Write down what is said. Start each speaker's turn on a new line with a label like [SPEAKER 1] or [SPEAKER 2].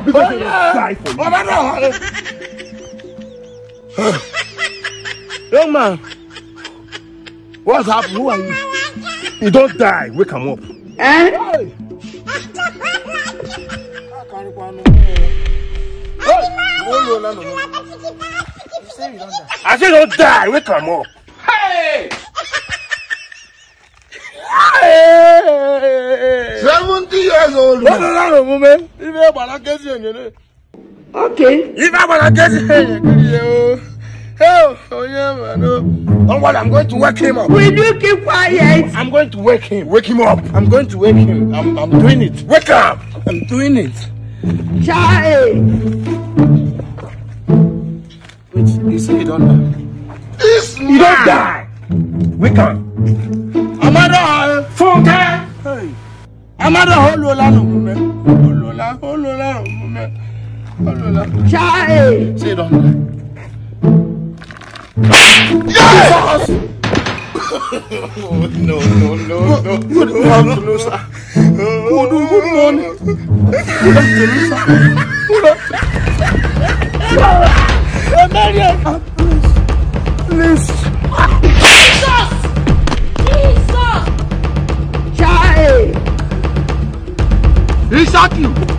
[SPEAKER 1] now because they die for you. Young man, what's happened? Who are you? You don't die. Wake him up. Hey. I said don't die. Wake him up. Hey! 70 years old. Man. Okay. If I want to get oh yeah, man. Don't worry, I'm going to wake him up. Will you keep quiet? I'm going to wake him. Wake him up. I'm going to wake him. I'm doing it. Wake up. I'm doing it. Charlie. Wait, you say you don't die. You don't die. Wake up. Amada. Funke. Hey. Amada holola no mume. Holola mume. Holola. Charlie. Say you don't die. Yes! Oh, no. Good afternoon, sir. Good morning. Good afternoon, sir. Please. Jesus! Child! He shot you.